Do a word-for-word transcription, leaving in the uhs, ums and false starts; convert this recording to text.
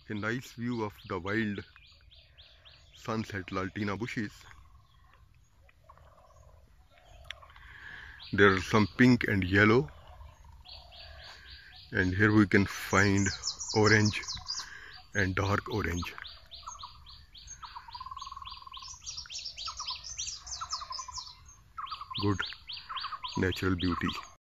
A nice view of the wild sunset Laltina bushes. There are some pink and yellow, and here we can find orange and dark orange. Good natural beauty.